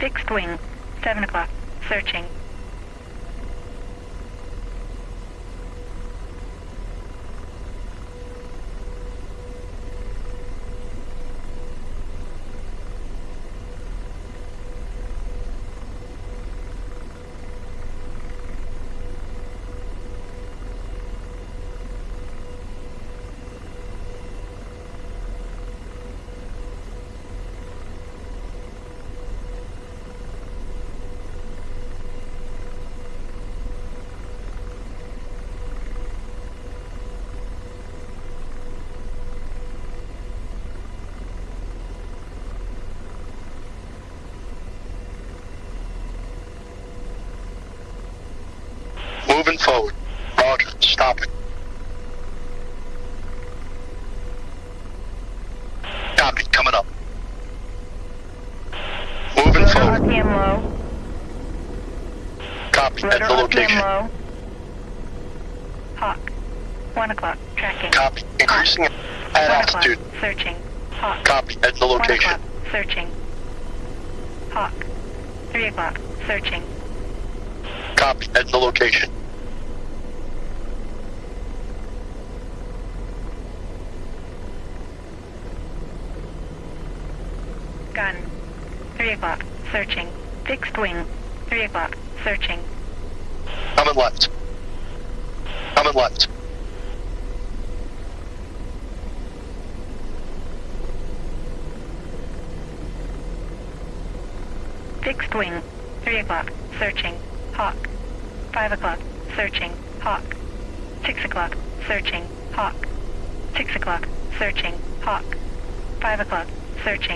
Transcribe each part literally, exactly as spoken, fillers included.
Fixed wing, seven o'clock, searching. Moving forward. Roger, stop it. Copy, coming up. Moving Rotor forward. R P M low. Copy, Rotor at the R P M location. low. Hawk, one o'clock, tracking. Copy, increasing at One altitude. o'clock, searching. Hawk, Copy, at the one location. o'clock, searching. Hawk, three o'clock, searching. Copy, at the location. Gun, three o'clock, searching. Fixed wing, three o'clock, searching. Coming left. Coming left. Fixed wing, three o'clock, searching. Hawk, five o'clock, searching. Hawk, six o'clock, searching. Hawk, six o'clock, searching. Hawk, five o'clock, searching.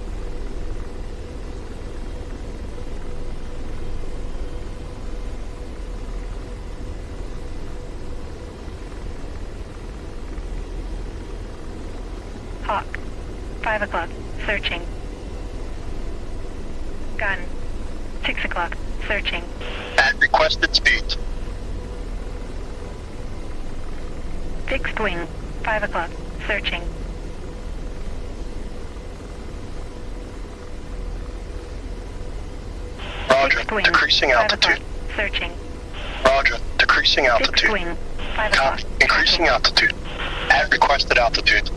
Hawk, five o'clock, searching. Gun, six o'clock, searching. At requested speeds. Fixed wing, five o'clock, searching. Roger, Fixed wing, decreasing five altitude. o'clock, searching. Roger, decreasing Fixed altitude. wing, five o'clock, Copy, increasing tracking. altitude. At requested altitude.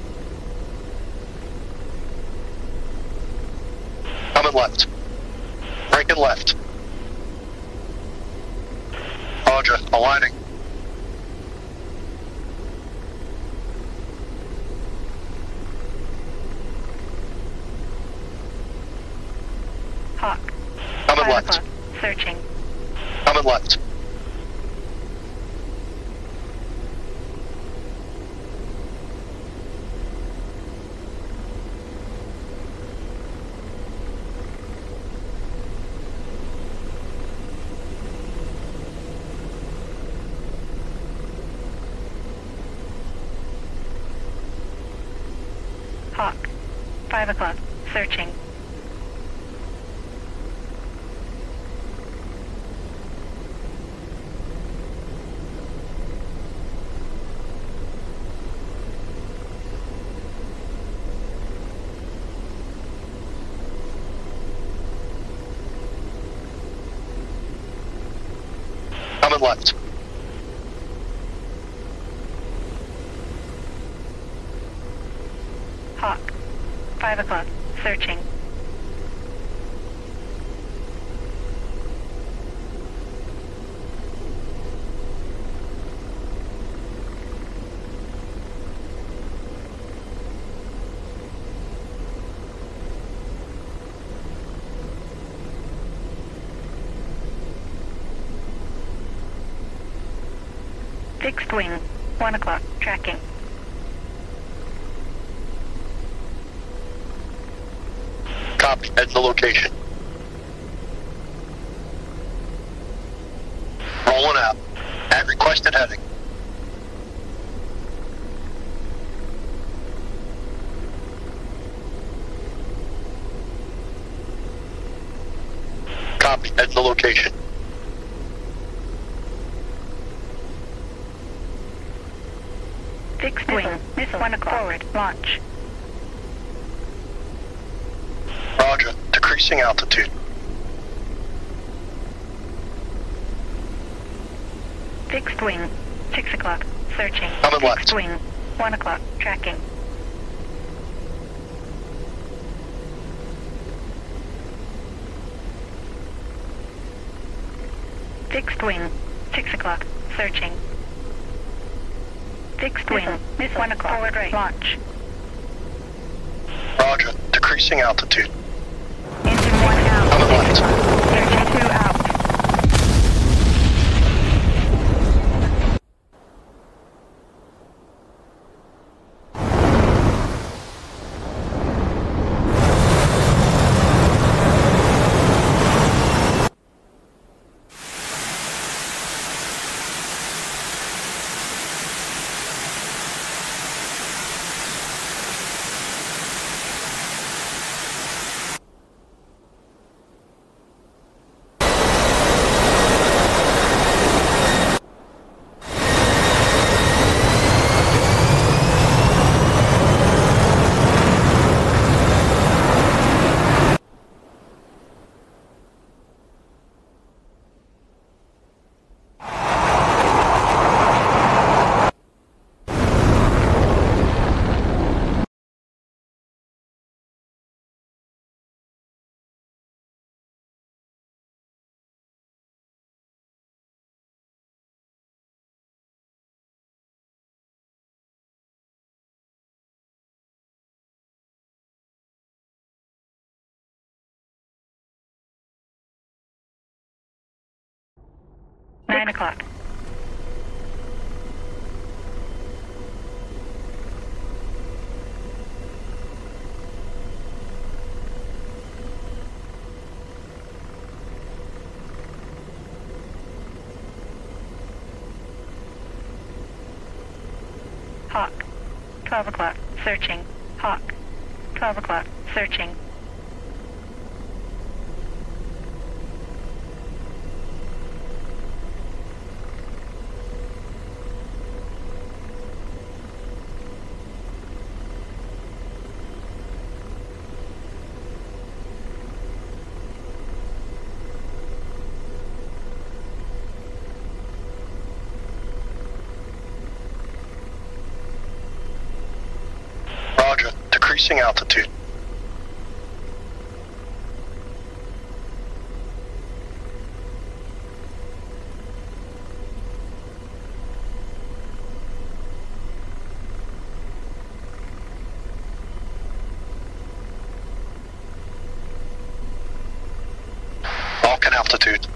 Coming left. Breaking left. Roger, aligning. Hawk, Coming five left. o'clock, searching. Coming left. Hawk, five o'clock, searching. Coming left. Hawk, five o'clock, searching. Fixed wing, one o'clock, tracking. Copy, at the location. Rolling out. At requested heading. Copy, at the location. Fixed wing, one o'clock, forward, launch. Roger, decreasing decreasing altitude. Fixed wing, six o'clock, searching. Coming left. Fixed wing, one o'clock, tracking. Fixed wing, six o'clock, searching. Fixed wing, missile, one o'clock, forward right, launch. Roger, decreasing altitude. Engine one out, Coming six left. o'clock, engine two out. Nine o'clock. Hawk, twelve o'clock, searching. Hawk, twelve o'clock, searching. Roger, decreasing altitude. Falcon altitude.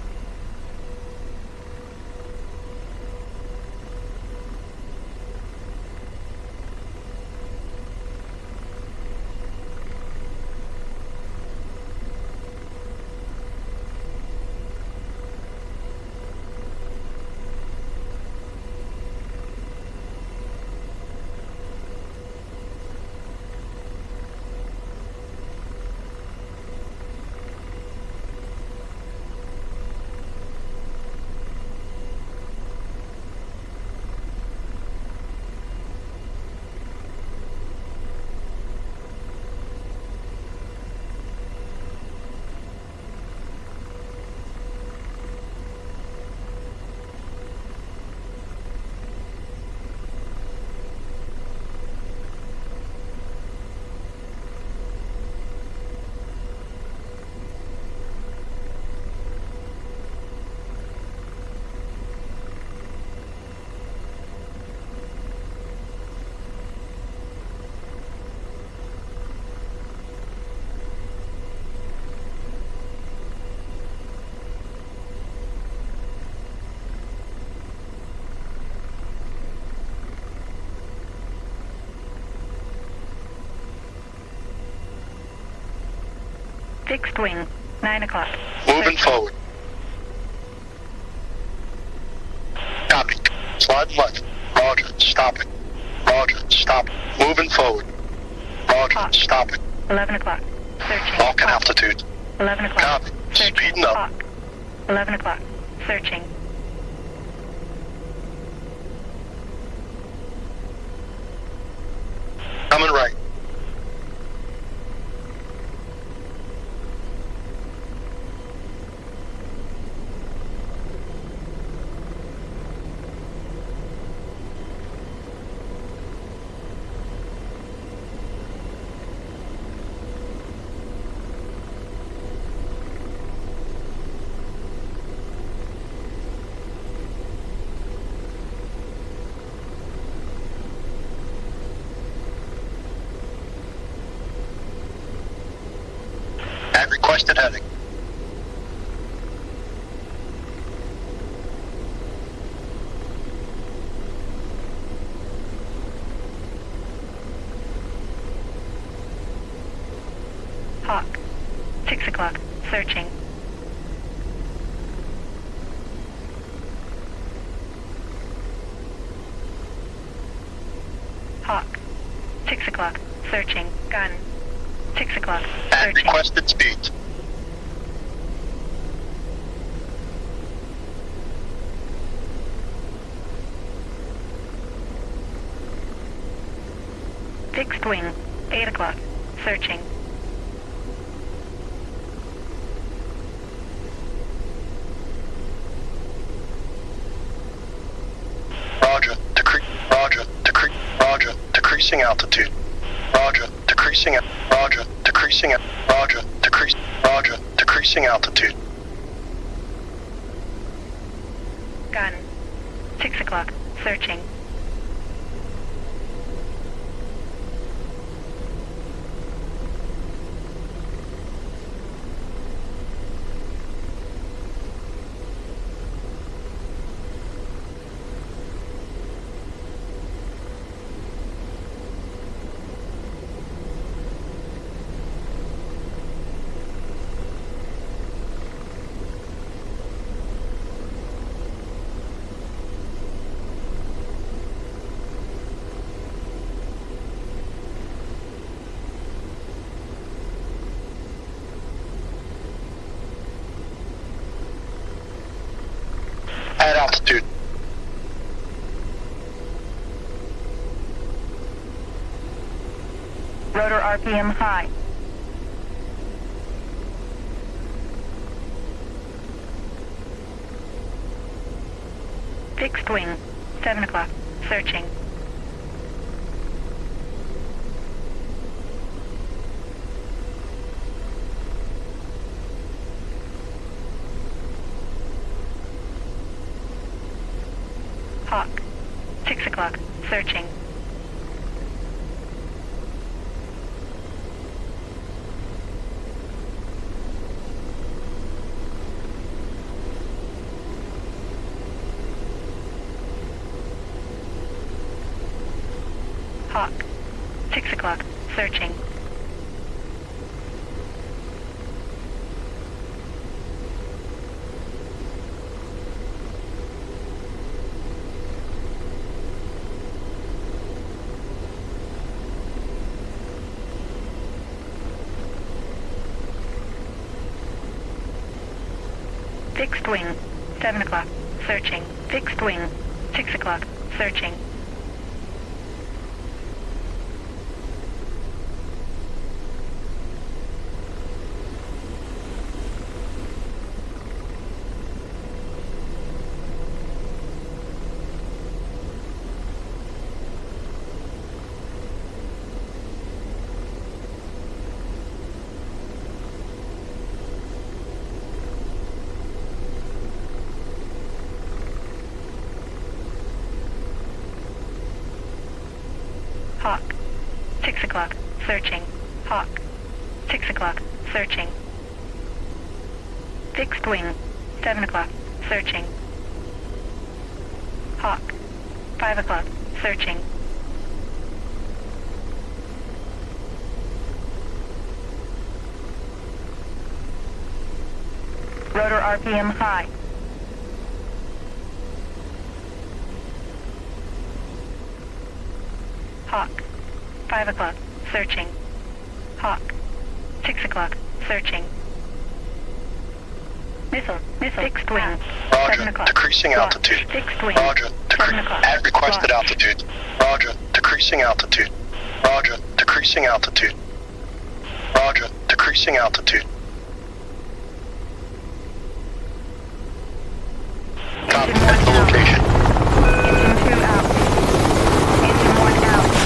Fixed wing, nine o'clock. Moving forward. Copy. Slide left. Roger, stop it. Roger, stop it. Moving forward. Roger, Hawk. stop it. Eleven o'clock. Searching. Falcon Hawk. altitude. Eleven o'clock. Copy. Searching. Speeding up. Hawk. Eleven o'clock. Searching. Coming right. Requested heading. Hawk. Six o'clock. Searching. Hawk. Six o'clock. Searching. Gun. Six o'clock. At Searching. requested speeds. Fixed wing. Eight o'clock. Searching. Roger. Decre Roger. Decre Roger. Decreasing altitude. Roger. Decreasing. Roger. Decreasing. Roger. Decrease. Roger. Decreasing altitude. Gun. Six o'clock. Searching. At altitude. Rotor R P M high. Fixed wing. Seven o'clock. Searching. Hawk. Six o'clock. Searching. Hawk. Six o'clock. Searching. Fixed wing. Seven o'clock. Searching. Fixed wing. Six o'clock. Searching. Hawk. Six o'clock. Searching. Hawk. Six o'clock. Searching. Fixed wing. Seven o'clock. Searching. Hawk. Five o'clock. Searching. Rotor R P M high. Hawk. Five o'clock. Searching. Hawk. Six o'clock. Searching. Missile. Missile. Fixed wing. Roger. Seven o'clock. Decreasing Launch. altitude. Fixed wing. Roger. Seven Decre o'clock. at requested Launch. altitude. Roger. Decreasing altitude. Roger. Decreasing altitude. Roger. Decreasing altitude. Copy. Engine At the one out. location. Engine two out. Engine one out.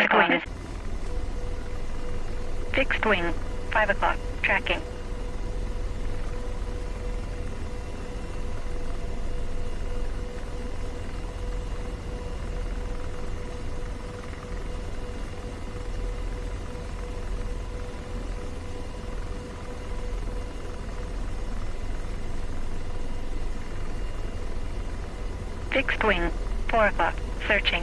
Fixed wing. Fixed wing. Five o'clock. Tracking. Fixed wing. Four o'clock. Searching.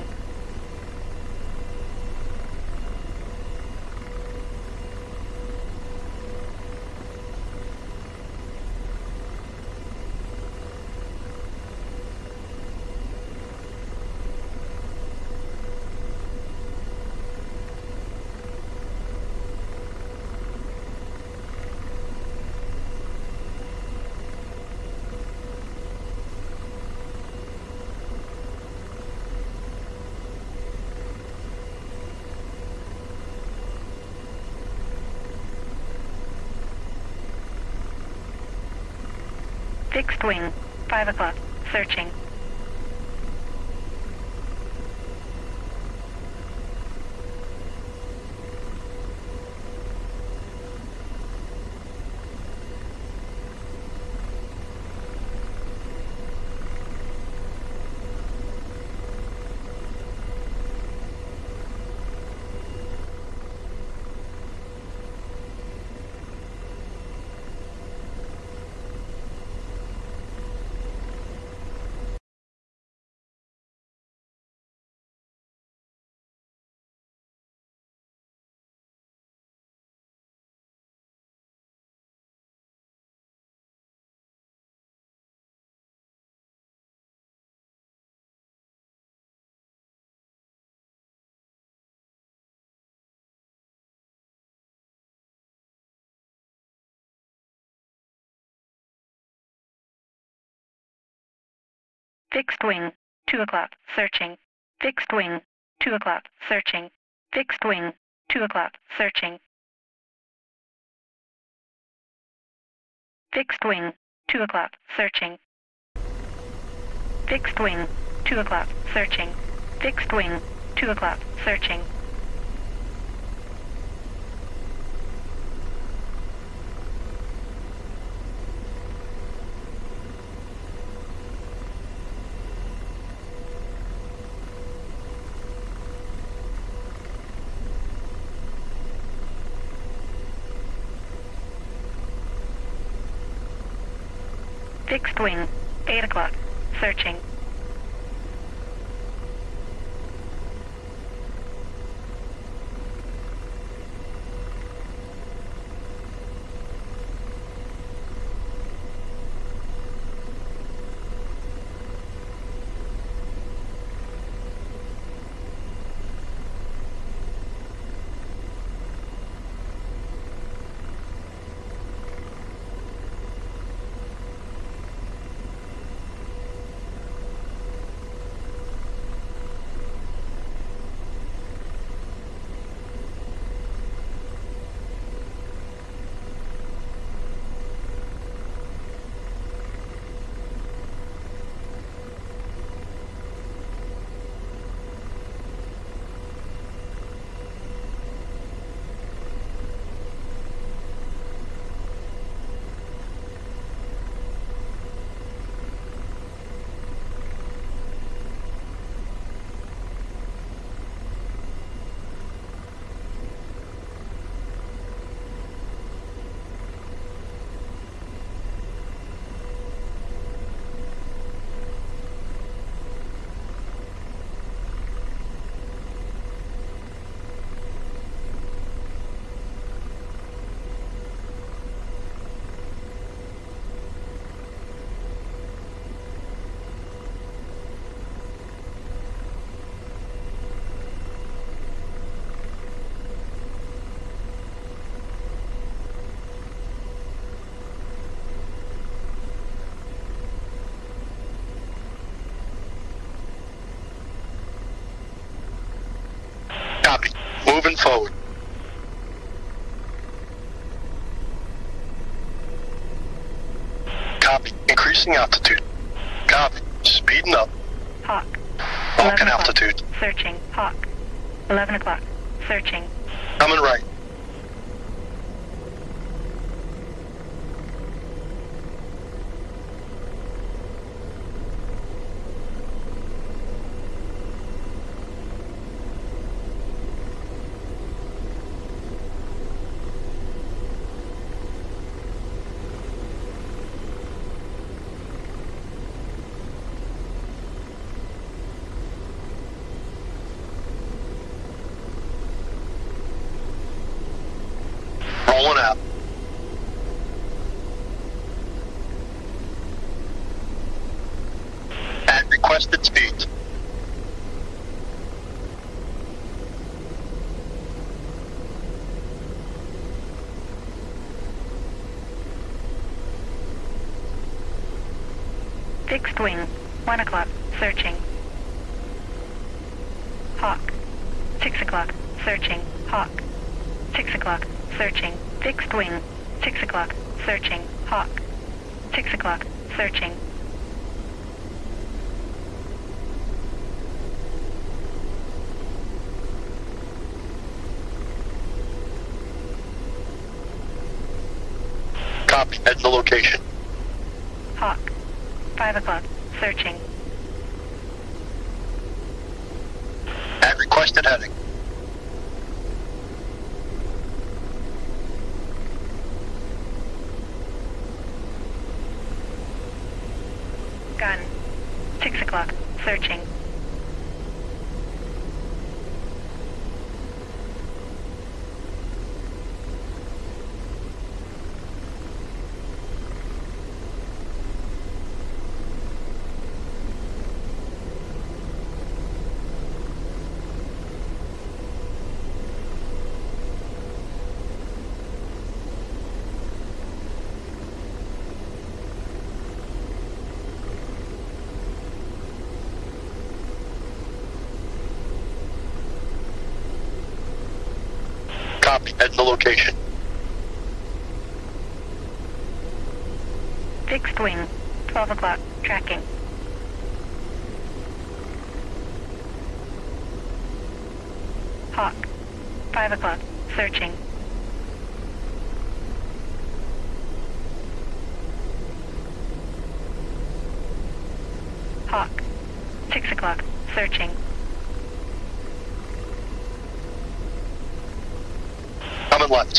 Fixed wing. Five o'clock. Searching. Fixed wing. Two o'clock. Searching. Fixed wing. Two o'clock. Searching. Fixed wing. Two o'clock. Searching. Fixed wing. Two o'clock. Searching. Fixed wing. Two o'clock. Searching. Fixed wing. Two o'clock. Searching. Fixed wing. Eight o'clock. Searching. Copy. Moving forward. Copy. Increasing altitude. Copy. Speeding up. Hawk. Walking eleven o'clock. altitude. Searching. Hawk. eleven o'clock. searching. Coming right. Rolling out. At requested speeds. Fixed wing, one o'clock, searching. Hawk, six o'clock, searching. Hawk, six o'clock, searching. Fixed wing, six o'clock, searching. Hawk, six o'clock, searching. Copy. At the location. Hawk, five o'clock, searching. At requested heading. Gun, six o'clock, searching. Copy. At the location. Fixed wing, twelve o'clock, tracking. Hawk, five o'clock, searching. Hawk, six o'clock, searching. Coming left.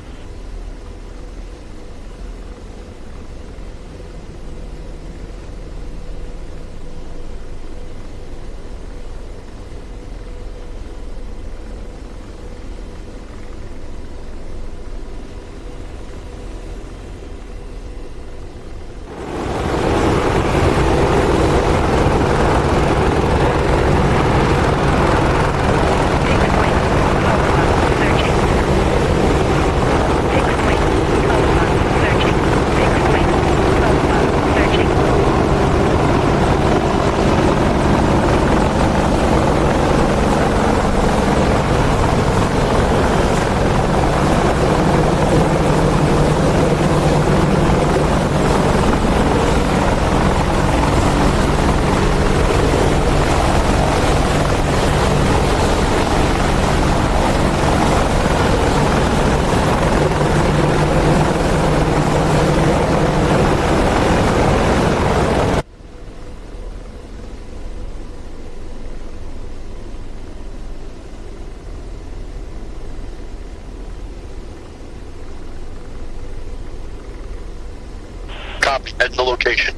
Copy. At the location.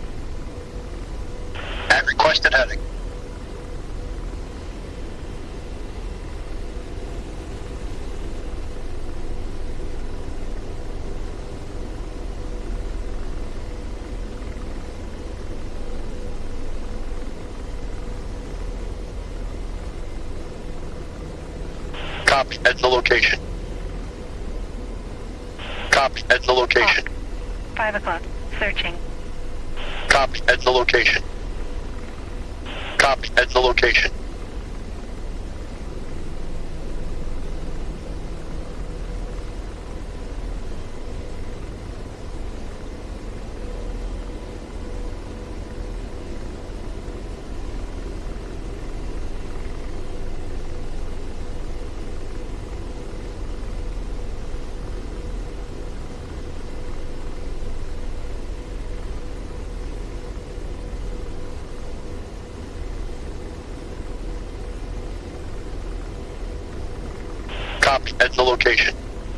At requested heading. Copy. At the location. Copy. At the location. Hawk, five o'clock, searching. Copy. At the location. Copy. At the location. Copy. Head to the location.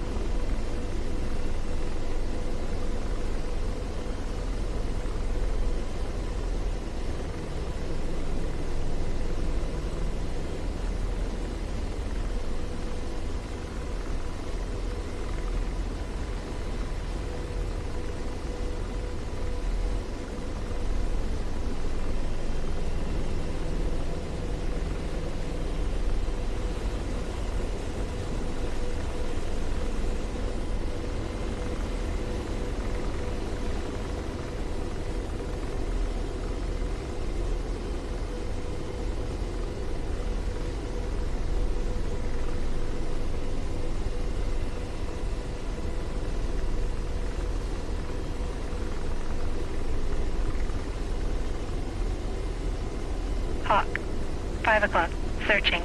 Hawk. Five o'clock. Searching.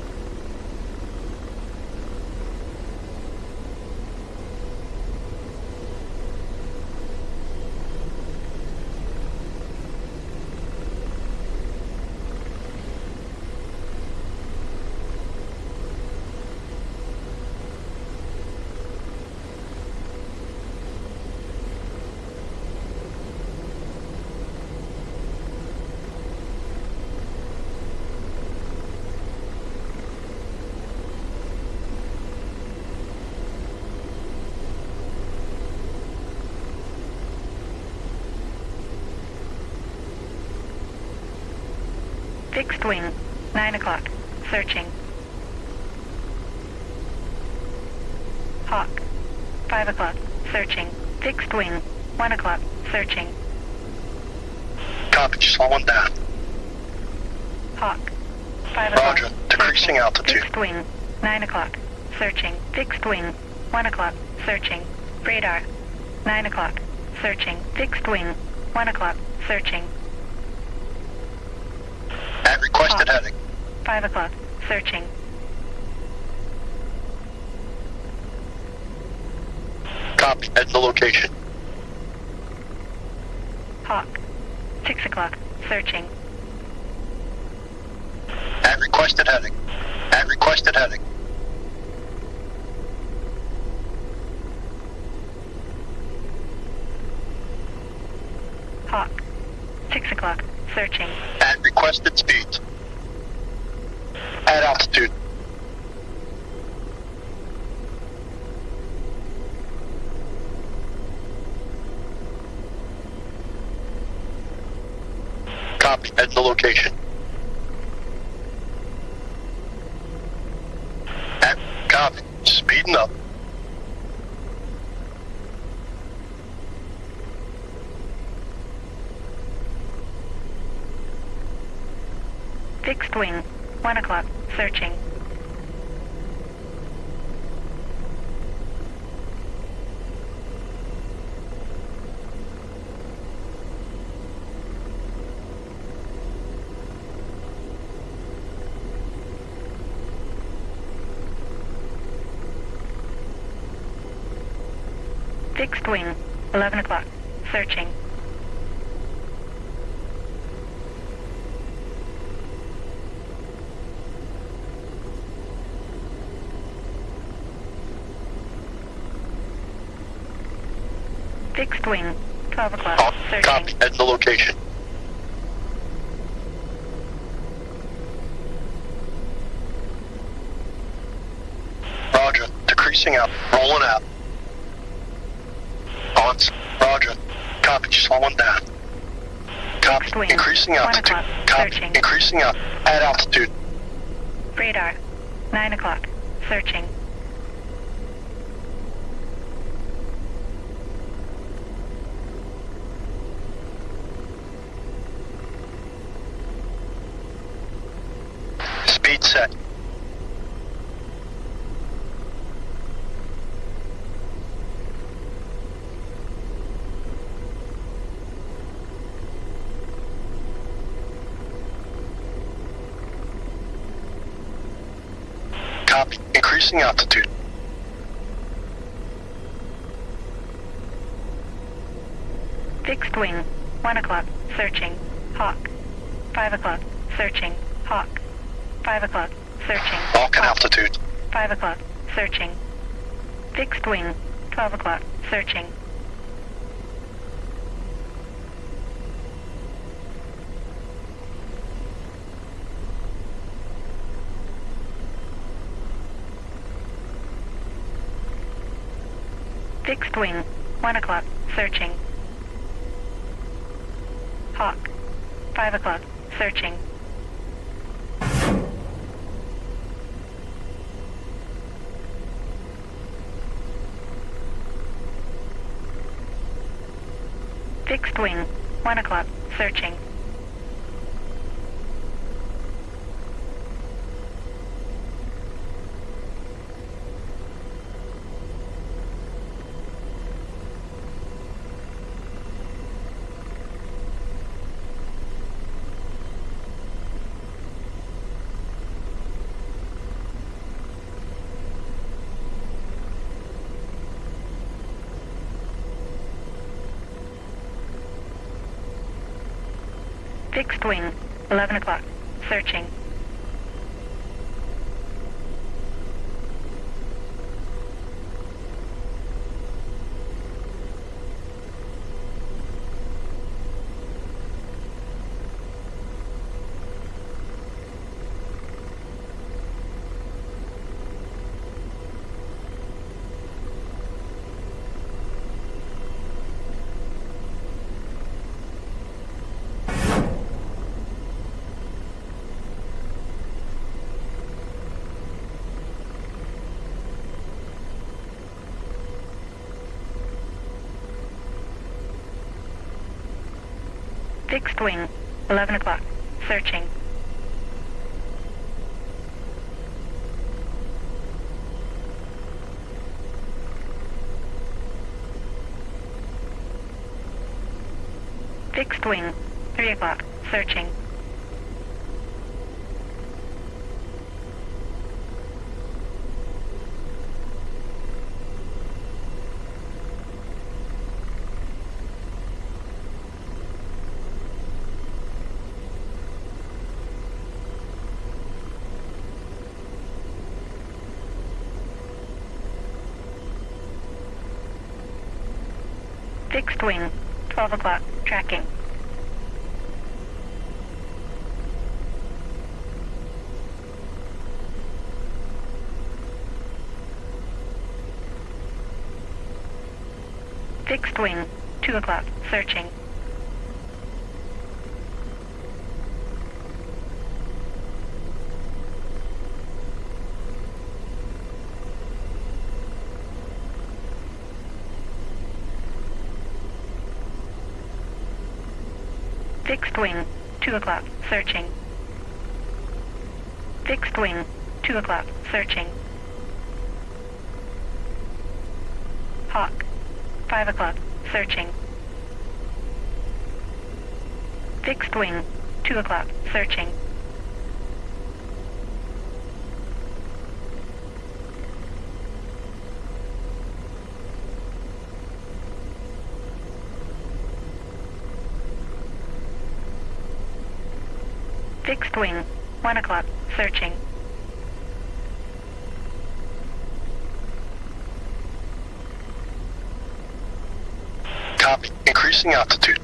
Fixed wing. Nine o'clock. Searching. Hawk. Five o'clock. Searching. Fixed wing. One o'clock. Searching. Copy. Slow one down. Hawk. Five o'clock. Roger. Decreasing Searching. altitude. Fixed wing. Nine o'clock. Searching. Fixed wing. One o'clock. Searching. Radar. Nine o'clock. Searching. Fixed wing. One o'clock. Searching. At requested Hawk. heading. Five o'clock. Searching. Copy. Head to the location. Hawk. Six o'clock. Searching. At requested heading. At requested heading. Hawk. Six o'clock. Searching. At requested speeds. At altitude. Copy. Head to the location. At copy. Speeding up. Fixed wing. One o'clock. Searching. Fixed wing. Eleven o'clock. Searching. Fixed wing. Twelve o'clock. Oh, Searching. copy. Head to the location. Roger. Decreasing out. Rolling out. On. Roger. Copy. Slowing down. Copy. Fixed wing. Increasing One altitude. o'clock. Copy. Searching. Increasing out. At altitude. Radar. Nine o'clock. Searching. Speed set. Copy. Increasing altitude. Fixed wing. One o'clock. Searching. Hawk. Five o'clock. Searching. Hawk. Five o'clock. Searching. Falcon Hawk. altitude. Five o'clock. searching. Fixed wing, twelve o'clock, searching. Fixed wing, one o'clock, searching. Hawk, five o'clock, searching. Fixed wing, one o'clock, searching. Fixed wing, eleven o'clock, searching. Fixed wing, eleven o'clock, searching. Fixed wing, three o'clock, searching. Fixed wing, twelve o'clock, tracking. Fixed wing, two o'clock, searching. Fixed wing, two o'clock, searching. Fixed wing, two o'clock, searching. Hawk, five o'clock, searching. Fixed wing, two o'clock, searching. Fixed wing, one o'clock, searching. Copy. Increasing altitude.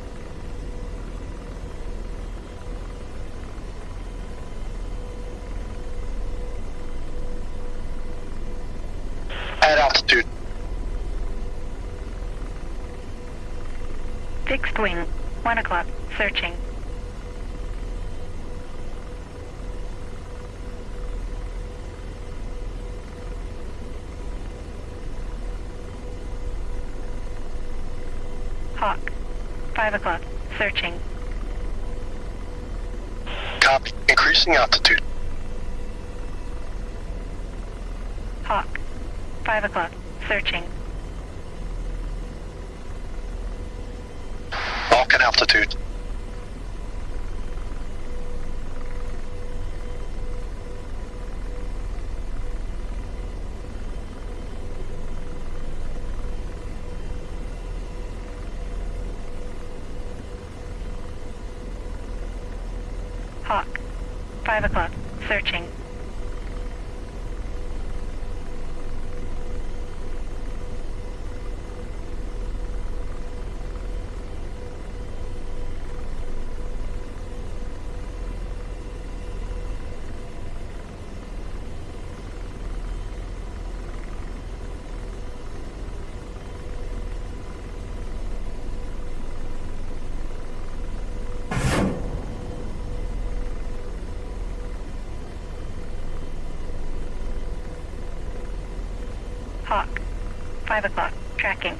At altitude. Fixed wing, one o'clock, searching. Hawk, five o'clock, searching. Copy. Increasing altitude. Hawk, five o'clock, searching. Falcon altitude. Hawk, five o'clock, searching. Hawk. Five o'clock. Tracking.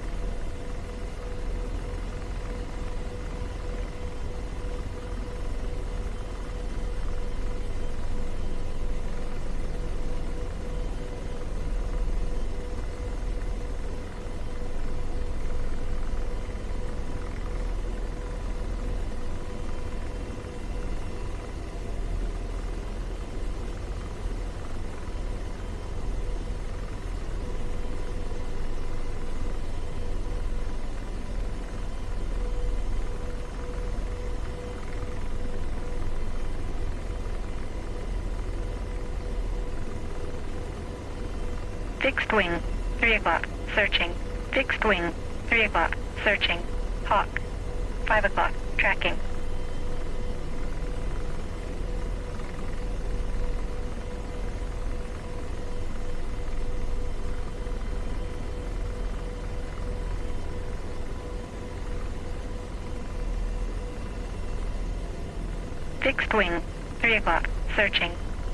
Fixed wing, three o'clock, searching. Fixed wing, three o'clock, searching. Hawk, five o'clock, tracking. Fixed wing, three o'clock, searching.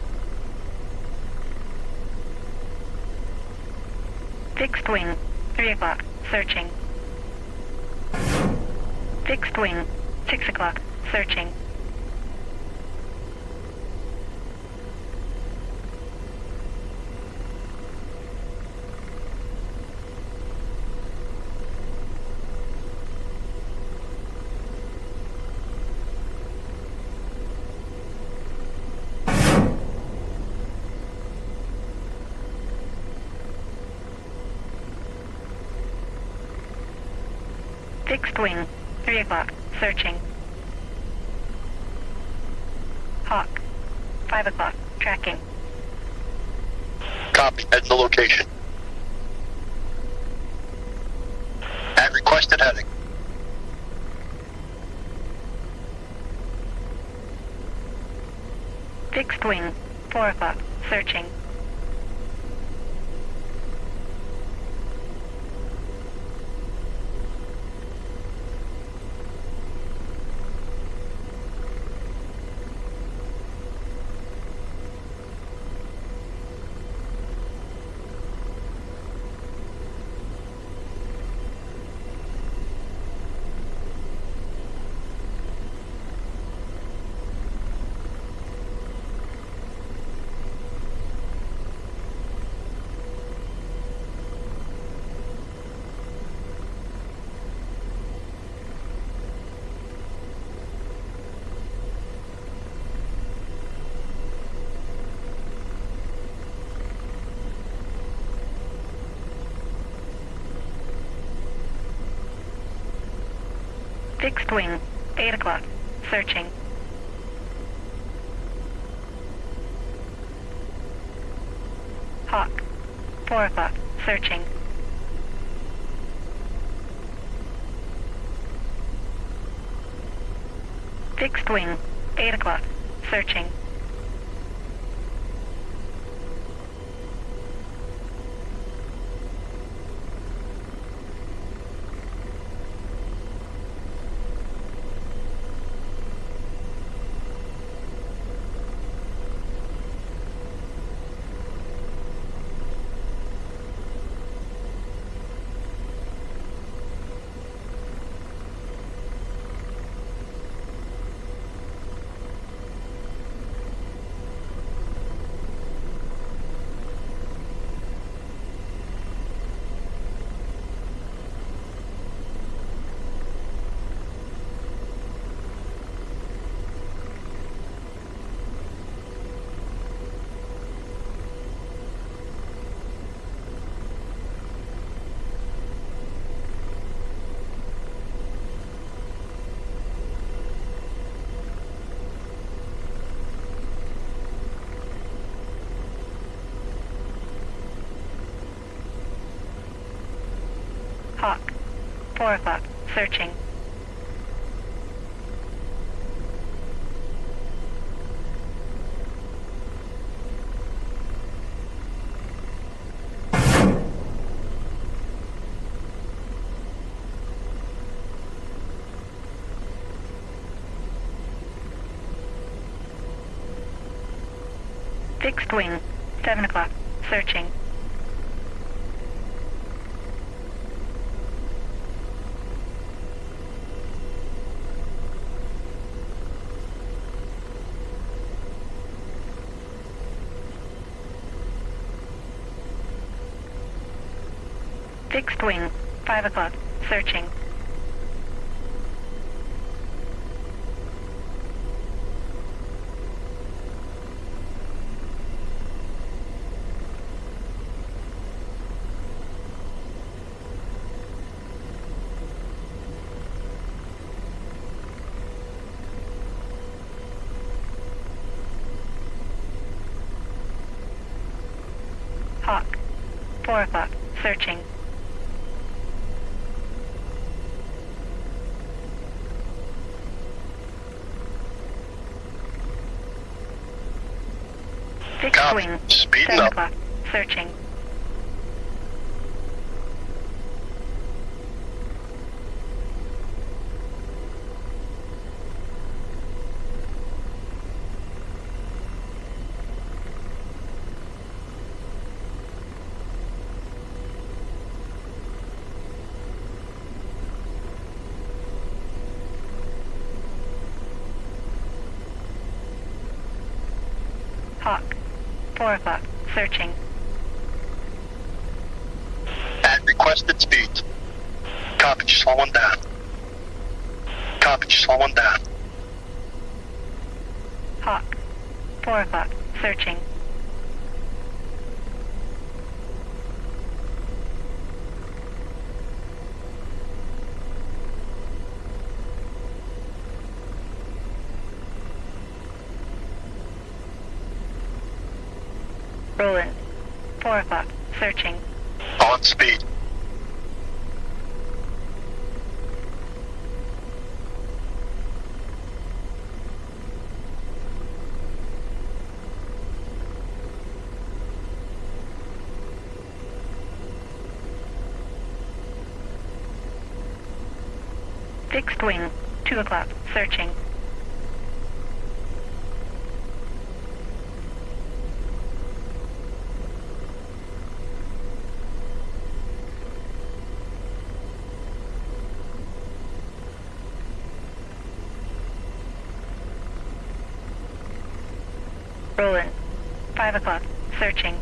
Fixed wing, three o'clock, searching. Fixed wing, six o'clock, searching. Fixed wing, three o'clock, searching. Hawk, five o'clock, tracking. Copy. Head to location. At requested heading. Fixed wing, four o'clock, searching. Fixed wing, eight o'clock, searching. Hawk, four o'clock, searching. Fixed wing, eight o'clock, searching. Hawk, four o'clock, searching. Fixed wing, seven o'clock, searching. Fixed wing, five o'clock, searching. Hawk, four o'clock, searching. Fixed Copy. wing, Speeding seven up. o'clock, searching. Hawk, four o'clock, searching. At requested speeds. Copy, slowing down. Copy, slowing down. Hawk, four o'clock, searching. Roland, four o'clock, searching. On speed. Fixed wing, two o'clock, searching. Roland, five o'clock, searching.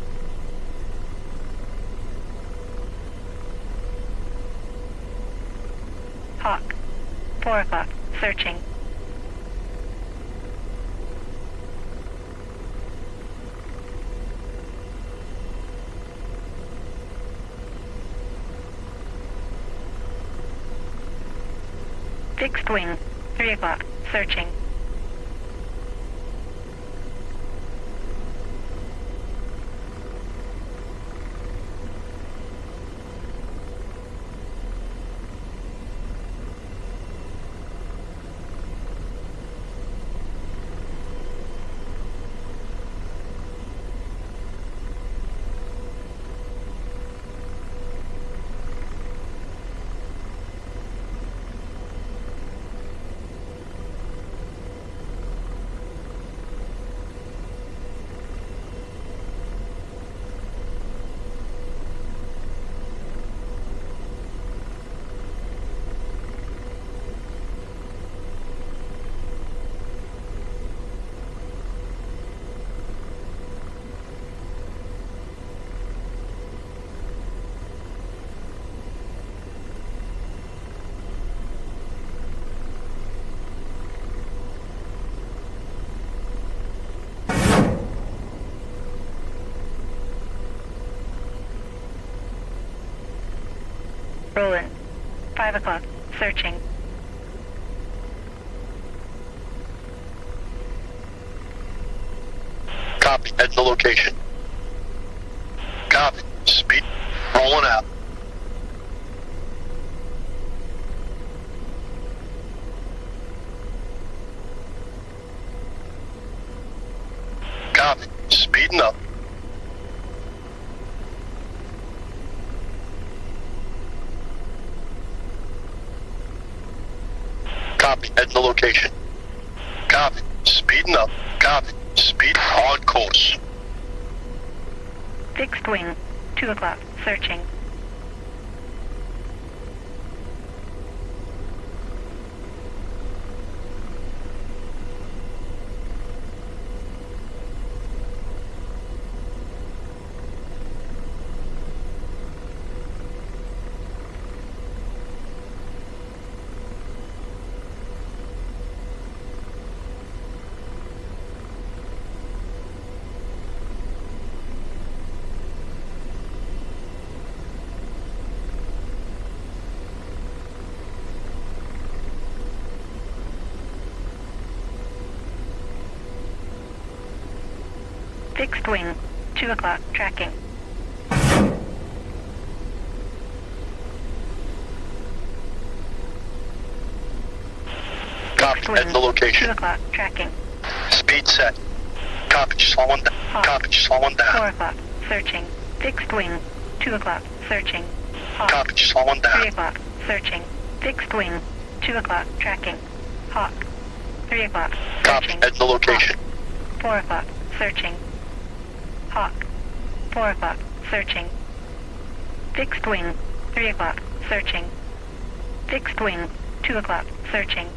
Hawk, four o'clock, searching. Fixed wing, three o'clock, searching. Roland, five o'clock, searching. Copy, at the location. Copy, speed, rolling out. Copy, speeding up. Copy, at the location. Copy, speeding up. Copy, speed on course. Fixed wing, two o'clock, searching. Fixed wing, two o'clock, tracking. Copy, Fixed head wing, to location. two o'clock, tracking. Speed set. Copy, slowing down. Hawk. Copy, slowing Four down. o'clock, searching. Fixed wing, two o'clock, searching. Hawk. Copy, slowing Three down. o'clock, searching. Fixed wing, two o'clock, tracking. Hawk. Three o'clock, Copy, searching. head to location. Hawk. Four o'clock, searching. Hawk. Four o'clock, searching. Fixed wing, three o'clock, searching. Fixed wing, two o'clock, searching.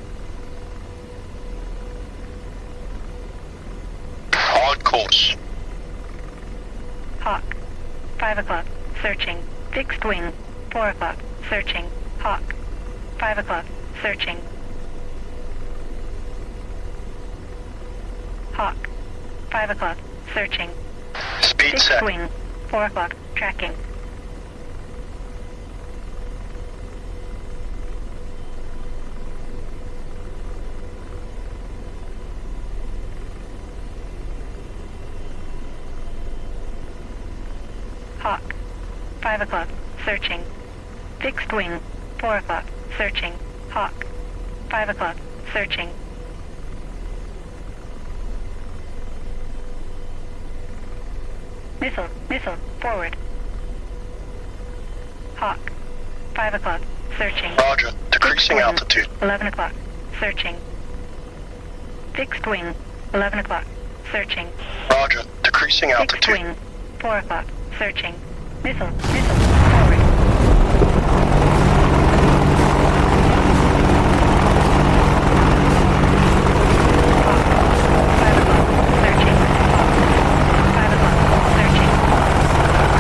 On course. Hawk. Five o'clock, searching. Fixed wing, four o'clock, searching. Hawk. Five o'clock, searching. Hawk. Five o'clock, searching. Speed Fixed set. wing, four o'clock, tracking. Hawk. Five o'clock, searching. Fixed wing, four o'clock, searching. Hawk. Five o'clock, searching. Missile, missile, forward. Hawk. Five o'clock, searching. Roger. Decreasing Fixed wing, altitude. Eleven o'clock, searching. Fixed wing, eleven o'clock, searching. Roger. Decreasing Fixed altitude. wing, four o'clock, searching. Missile, missile, forward. Five o'clock, searching. Five o'clock, searching.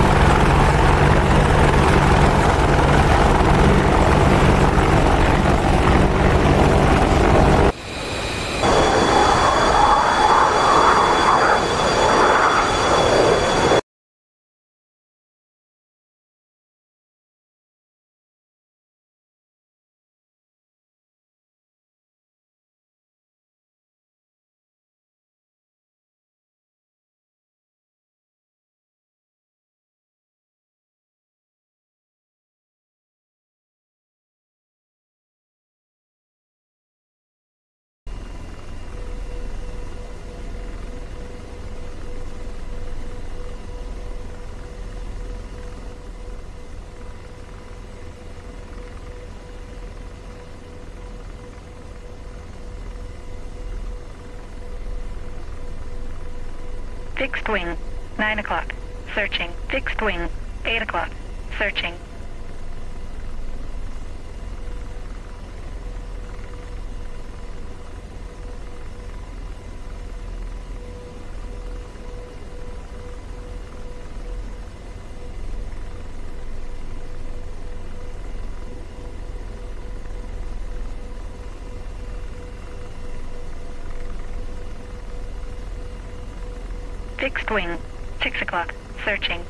Fixed wing, nine o'clock, searching. Fixed wing, eight o'clock, searching. Fixed wing, six o'clock, searching.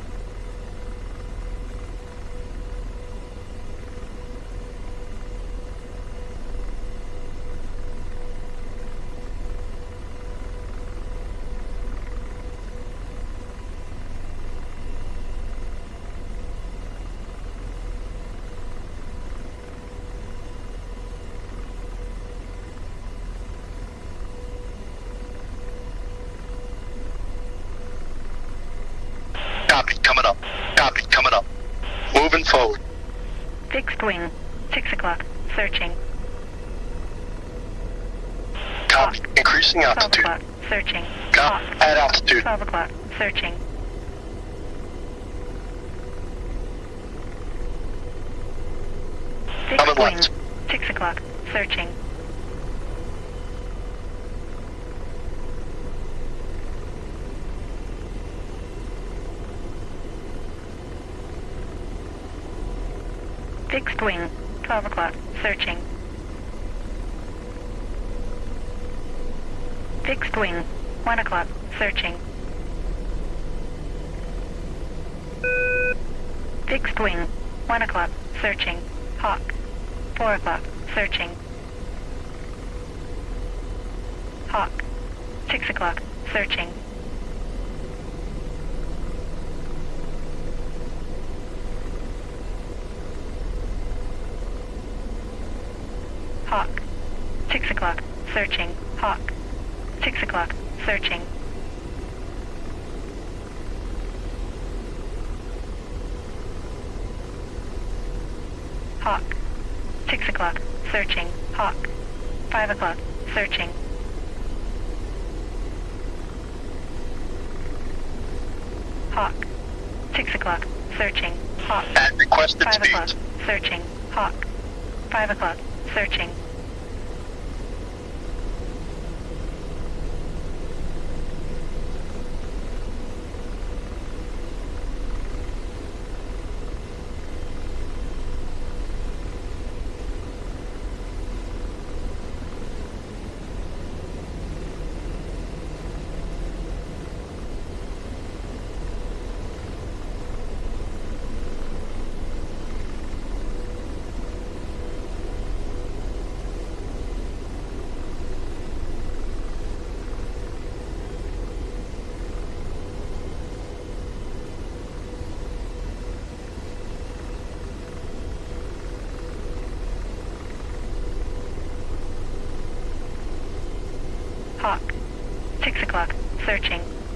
Copy. Coming up. Copy. Coming up. Moving forward. Fixed wing, six o'clock, searching. Copy. Increasing Twelve altitude. o'clock, searching. Copy. Hawk. At altitude. Twelve o'clock, searching. Fixed Coming wing, left. six o'clock, searching. Fixed wing, twelve o'clock, searching. Fixed wing, one o'clock, searching. Fixed wing, one o'clock, searching. Hawk, four o'clock, searching. Hawk, six o'clock, searching. searching, Hawk. six o'clock, searching. Hawk. six o'clock, searching, Hawk. five o'clock, searching. Hawk. six o'clock, searching, Hawk. At requested five speeds. o'clock, searching, Hawk. five o'clock, searching. Hawk. six o'clock, searching.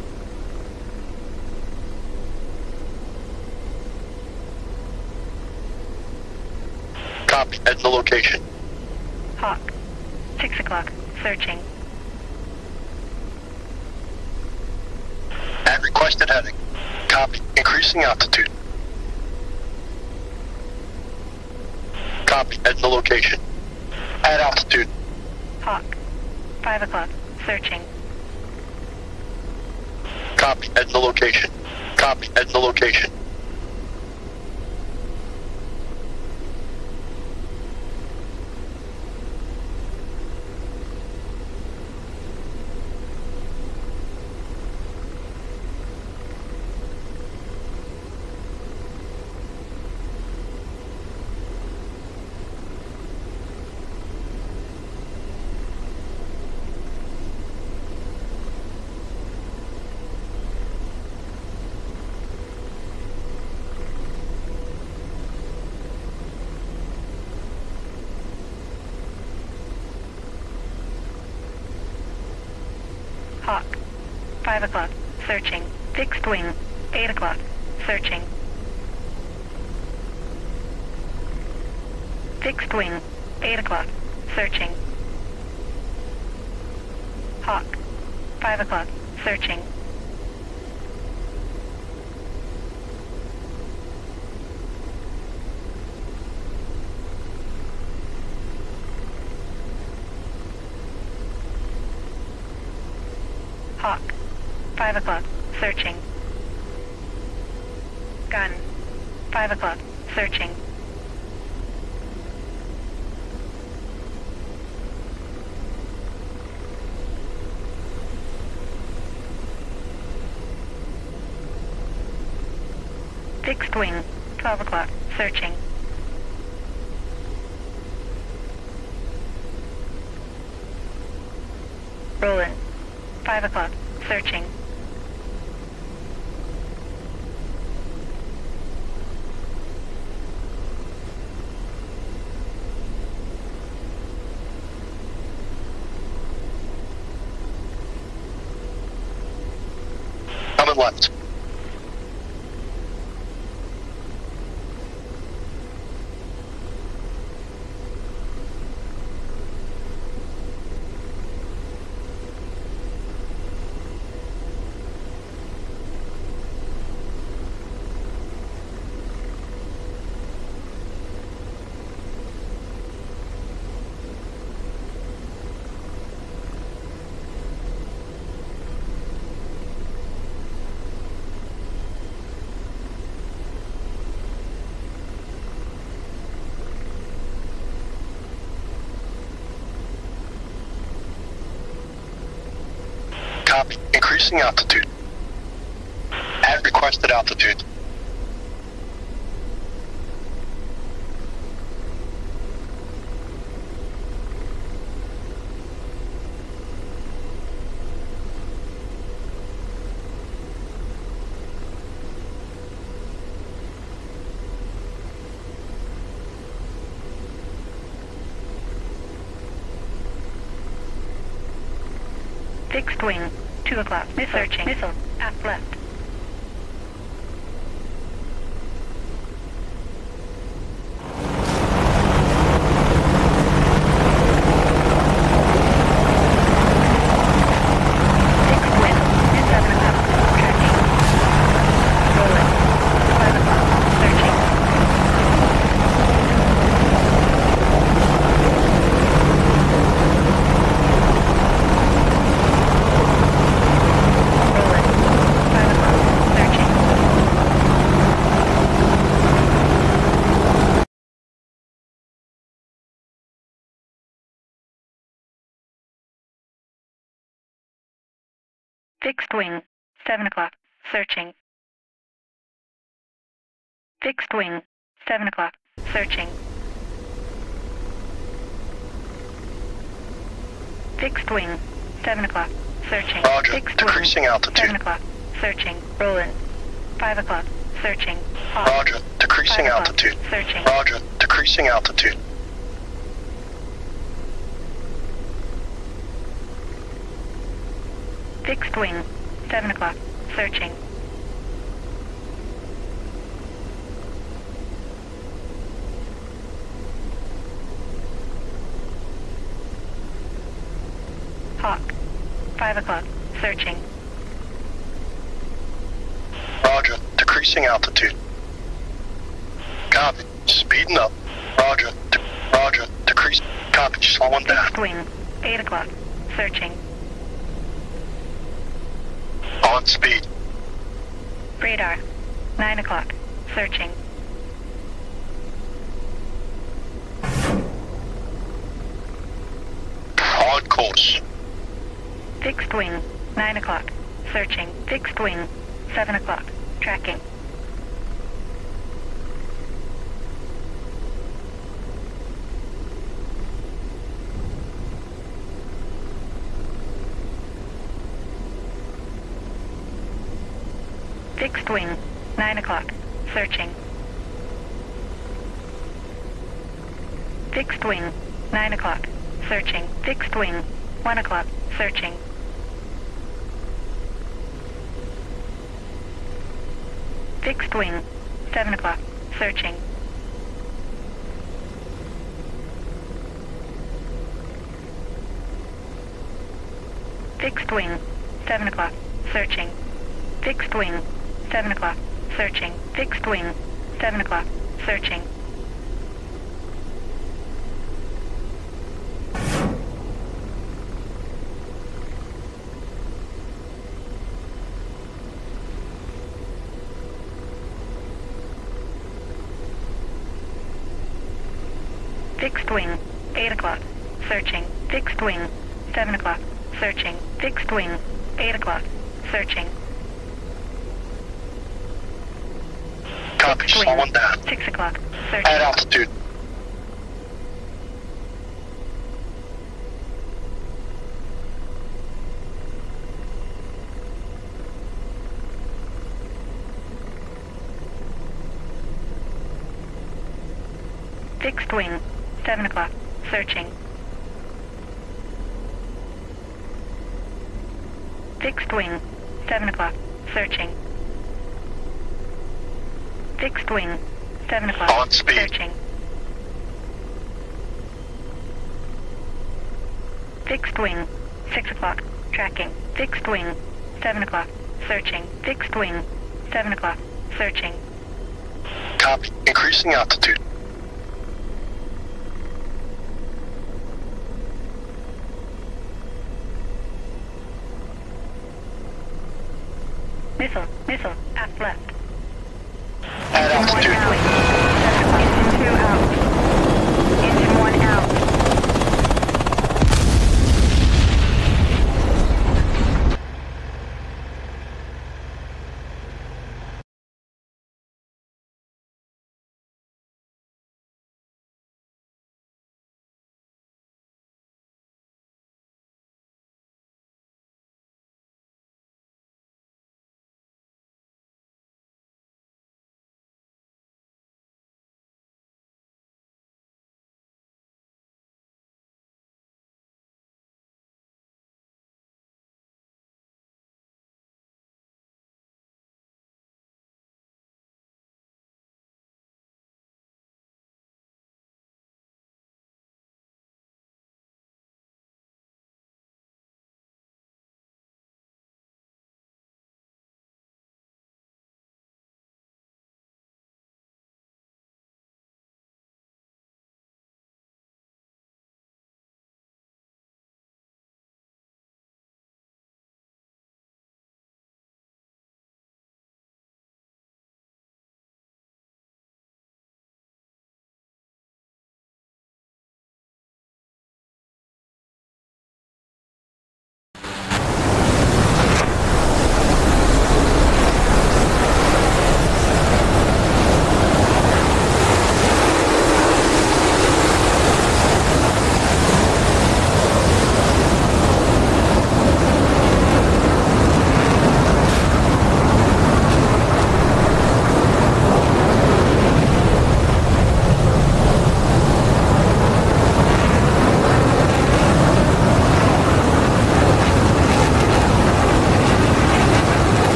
Copy. At the location. Hawk. six o'clock, searching. At requested heading. Copy. Increasing altitude. Copy. At the location. At altitude. Hawk. five o'clock, searching. Copy. At the location. Copy. At the location. Hawk. five o'clock, searching. Fixed wing. eight o'clock, searching. Fixed wing. eight o'clock, searching. Hawk. five o'clock, searching. Hawk. five o'clock, searching. Gun. five o'clock, searching. Fixed wing. twelve o'clock, searching. Roland. five o'clock, searching. Coming left. Copy. Increasing altitude. At requested altitude. Fixed wing, two o'clock. Missile. Searching. Missile. Aft left. Fixed wind, near seven o'clock. Tracking. Rolling. five o'clock. Searching. Rolling. five o'clock. Searching. Fixed wing, seven o'clock. Searching. Fixed wing, seven o'clock. Searching. Fixed wing, seven o'clock. Searching. Roger. Fixed Decreasing wing, altitude. seven o'clock. Searching. Rolling. five o'clock. Searching. Hawk. Roger. Decreasing Five o'clock. altitude. Searching. Roger. Decreasing altitude. Fixed wing, seven o'clock. Searching. Hawk, five o'clock. Searching. Roger. Decreasing altitude. Copy. Speeding up. Roger. De- Roger. Decrease. Copy. Slowing down. Fixed wing, eight o'clock. Searching. On speed. Radar, nine o'clock. Searching. On course. Fixed wing, nine o'clock. Searching. Fixed wing, seven o'clock. Tracking. Fixed wing, nine o'clock. Searching. Fixed wing, nine o'clock. Searching. Fixed wing, one o'clock. Searching. Fixed wing, seven o'clock. Searching. Fixed wing, seven o'clock. Searching. Fixed wing, seven o'clock. Searching. Fixed wing, seven o'clock. Searching. Fixed wing, eight o'clock. Searching. Fixed wing, seven o'clock. Searching. Fixed wing, eight o'clock. Searching. Copy. Fixed wing, Slowing down. six o'clock. At Searching. altitude. Fixed wing, seven o'clock. Searching. Fixed wing, seven o'clock. Searching. Fixed wing, seven o'clock. On speed. Searching. Fixed wing, six o'clock. Tracking. Fixed wing, seven o'clock. Searching. Fixed wing, seven o'clock. Searching. Copy. Increasing altitude. Missile, missile, aft left. At Engine one altitude. rally.